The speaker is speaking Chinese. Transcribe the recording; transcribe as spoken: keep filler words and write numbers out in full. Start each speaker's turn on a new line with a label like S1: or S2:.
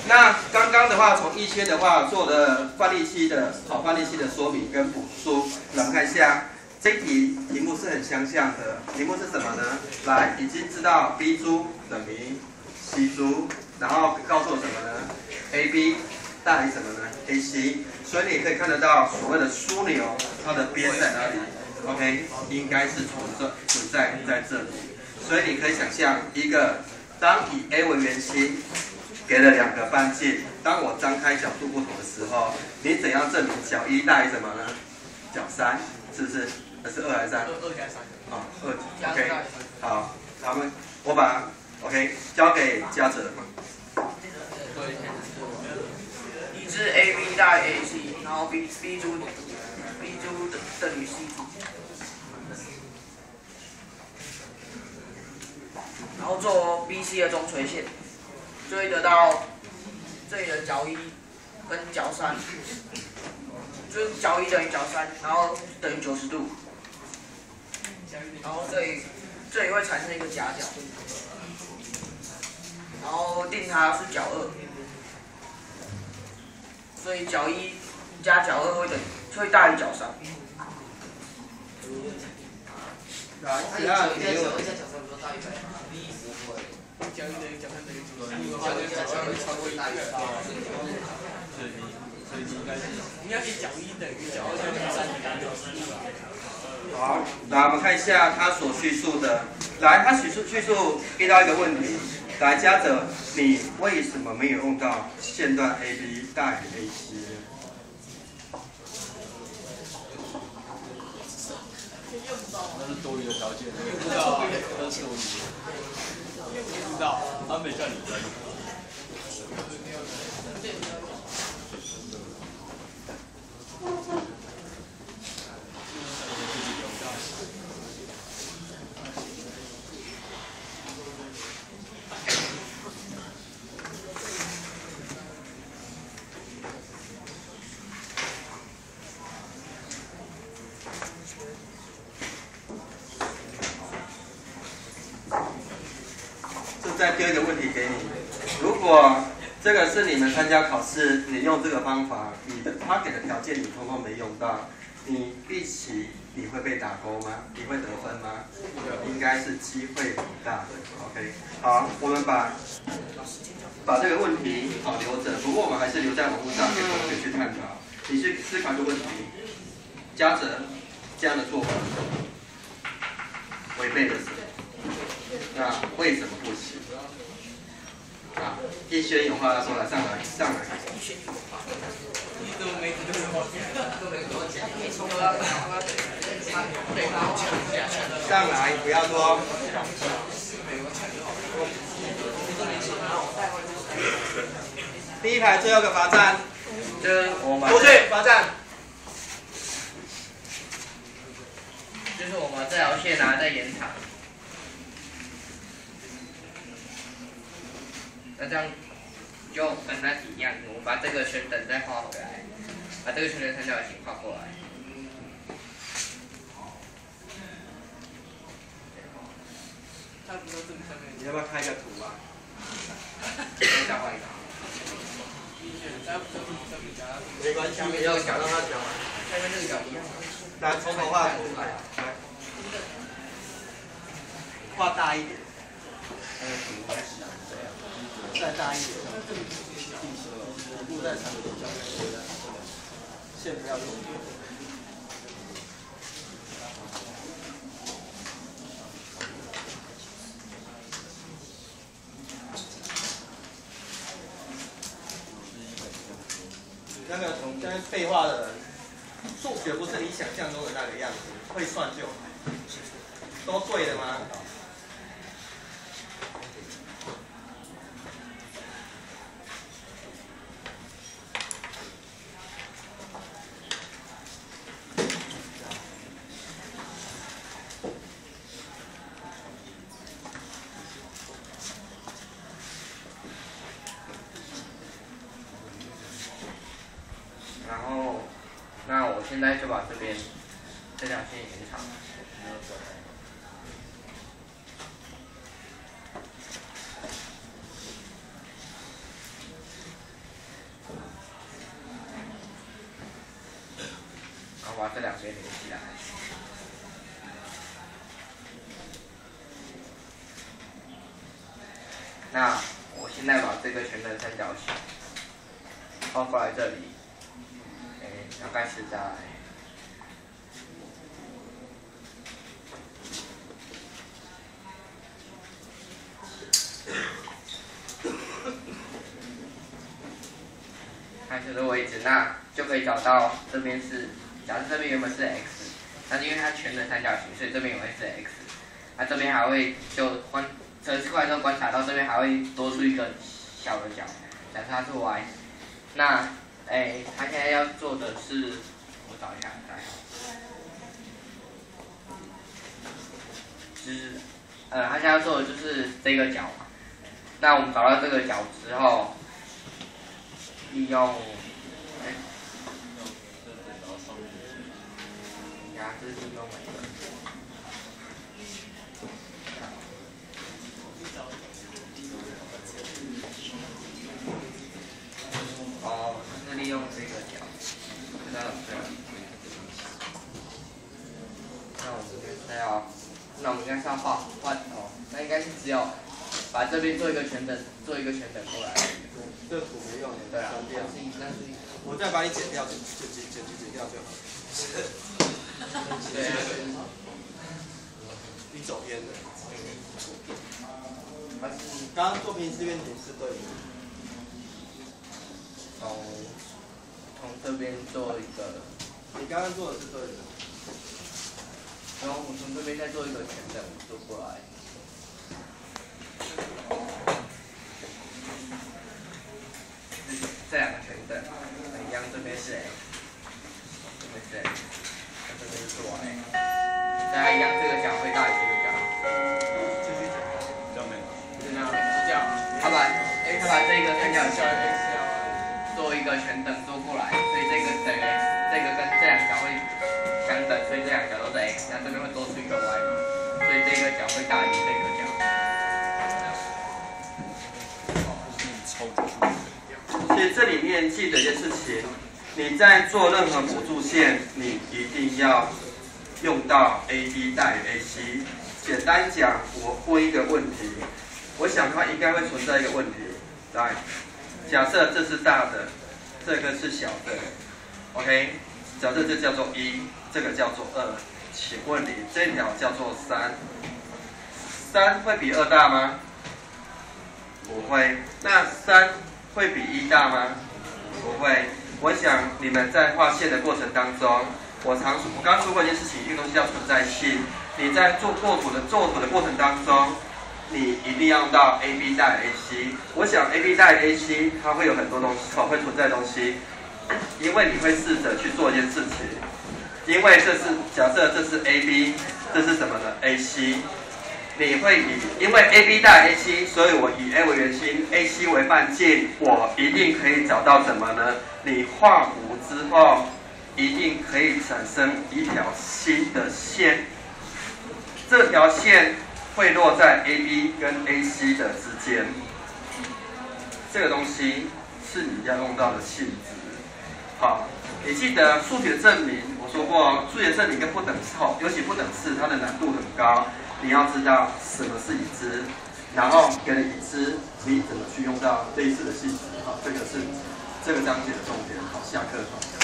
S1: 那刚刚的话，从一圈的话做的范例期的好范例期的说明跟补述，来我们看一下，这题题目是很相像的。题目是什么呢？来，已经知道 B 株等于 C 株，然后告诉我什么呢 ？A B 大于什么呢 ？A C。所以你可以看得到所谓的枢纽，它的边在哪里 ？OK， 应该是存在存在在这里。所以你可以想象一个，当以 A 为圆心。给了两个半径，当我张开角度不同的时候，你怎样证明角一大于什么呢？角三，是不是？那是二还是三？二二加三。好，二 ，OK， 好，咱们我把 OK 交给嘉泽。
S2: 已知 A B 大于 A C， 然后 B B 株 B 株等于 C 株，然后做 B C 的中垂线。就会得到这里的角一跟角三，就是角一等于角三，然后等于九十度，然后这里这里会产生一个夹角，然后定它是角二，所以角一加角二会等会大于角三。
S1: 来，第二题。
S3: 角一等于角三等于九十度的话，就角二会超过一大于二。所以你，所以你应该是，你要写角一等于角二等于三等于九十度啊。
S1: 好，来我们看一下他所叙述的。来，他叙述叙述遇到一个问题。来，嘉泽，你为什么没有用到线段 A B 大于 A C 呢？
S3: 那是多余的条件，用不到啊，那是多余的。不知道，他没叫你分。
S1: 再丢一个问题给你，如果这个是你们参加考试，你用这个方法，你的他给的条件你通通没用到，你预期你会被打勾吗？你会得分吗？应该是机会很大的。OK， 好，我们把把这个问题好留着，不过我们还是留在网络上给同学去探讨。你去思考一个问题，嘉泽这样的做法违背了什么？那为什么不行？啊，一轩有话要说了，上来，上来。
S3: 你怎么没怎么
S1: 上来，不要说。第一排最后一个罚站，
S2: 就是我们
S1: 出去罚站。
S2: 就是我们这条线啊在延长。那这样就跟那题一样，我把这个圈等再画回来，把这个圈的三角形画过来。
S3: 他不是这么上面？
S1: 你要不要开个图啊？
S2: 再画一个。
S1: 没关系，不要想让他讲完。
S2: 它跟这个角一样。
S1: 来，从头画图，来，画大一点。那个图再大一点，底部再长一点，线不要用。那个从现在废话的人，数学不是你想象中的那个样子，会算就好。都对的吗？
S2: 然后，那我现在就把这边这条线延长。
S4: 边连起来。那我现在把这个全等三角形画过来这里，哎，大概是在。看这个位置，那就可以找到这边是，假设这边原本是 x， 但是因为它全等三角形，所以这边也会是 x。那这边还会就观折出来之后观察到这边还会多出一个小的角，假设它是 y。那哎，它现在要做的是，我找一下，来，就是呃，它现在要做的就是这个角嘛。那我们找到这个角之后。利用，哎，呀，这是利用哪个？哦，是利用这个角，知道了，对了。那我们这边是要，那我们应该是要画画哦，那应该是只有把这边做一个全等，做一个全等过来。
S1: 这图没用的，
S4: 对啊，
S1: 删掉。我再把你剪掉，剪剪剪剪剪掉就好。
S4: 对啊。
S1: 你走偏了。刚刚做平视愿景是对的。
S4: 从从这边做一个。
S1: 你刚刚做的是对的。
S4: 然后我从这边再做一个全等做过来。这两个全等，一样，这边是 x， 这边是 x， 这边是 y， 大家一样，这个角会大于这个角。
S3: 继续讲，这样没有？
S4: 就这样，
S3: 是这样。
S4: 他把他把这个三角形做一个全等做过来，所以这个等于 x， 这个跟这两个角会相等，所以这两个角都是 x， 那这边会多出一个 y 嘛，所以这个角会大于这个角。
S1: 其实这里面记得一件事情，你在做任何辅助线，你一定要用到 A B 大于 A C。简单讲，我问一个问题，我想它应该会存在一个问题。来，假设这是大的，这个是小的 ，OK？ 假设这叫做一，这个叫做二，请问你这条叫做三，三会比二大吗？不会。那三会比一大吗？不会。我想你们在画线的过程当中，我常我刚说过一件事情，一个东西叫存在性。你在做过图的做图的过程当中，你一定要用到 A B 大于 A C。我想 A B 大于 A C， 它会有很多东西，哦，会存在东西，因为你会试着去做一件事情。因为这是假设这是 A B， 这是什么呢 ？A C。你会以因为 A B 大于 A C， 所以我以 A 为圆心 ，A C 为半径，我一定可以找到什么呢？你画弧之后，一定可以产生一条新的线。这条线会落在 A B 跟 A C 的之间。这个东西是你要用到的性质。好，你记得数学证明，我说过，数学证明跟不等式，尤其不等式，它的难度很高。你要知道什么是已知，然后给了已知，你怎么去用到类似的性质？好，这个是这个章节的重点。好，下课。